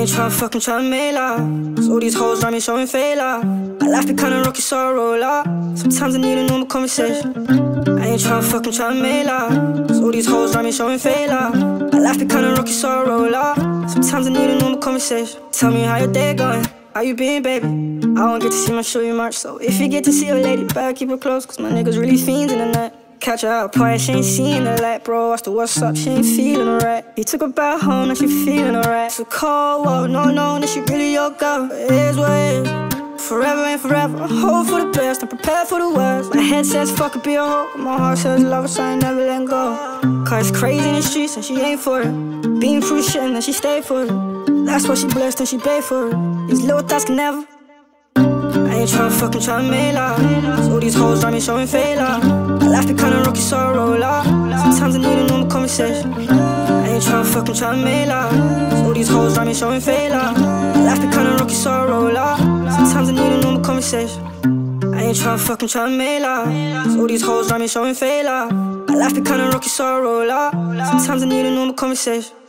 ain't tryna make love, 'cause all these hoes around me showing failure. My life be kinda rocky, so I roll up. Sometimes I need a normal conversation. I ain't tryna make love, 'cause all these hoes around me showing failure. My life be kinda rocky, so I roll up. Sometimes I need a normal conversation. Tell me how your day going, how you been, baby? I won't get to see much, show you much, so if you get to see a lady, better keep her close, 'cause my niggas really fiends in the night. Catch her out, party, she ain't seeing the light, bro. Asked her what's up, she ain't feeling alright. He took her back home, now she feeling alright. It's a cold war, no, that she really your girl. It is what it is, forever and forever. I hope for the best, I'm prepared for the worst. My head says fuck it, be a hoe, my heart says love her, so I ain't never letting go. Cause it's crazy in the streets and she ain't for it. Been through shit and then she stayed for it. That's why she blessed and she paid for it. These little thoughts can never. I ain't tryna make love, 'cause all these hoes around me showing failure. My life be kinda rocky, so I roll up. Sometimes I need a normal conversation. I ain't tryna make love, 'cause all these hoes around me showing failure. My life be kinda rocky, so I roll up. Sometimes I need a normal conversation. I ain't tryna make love, 'cause all these hoes around me showing failure. My life be kinda rocky, so I roll up. Sometimes I need a normal conversation.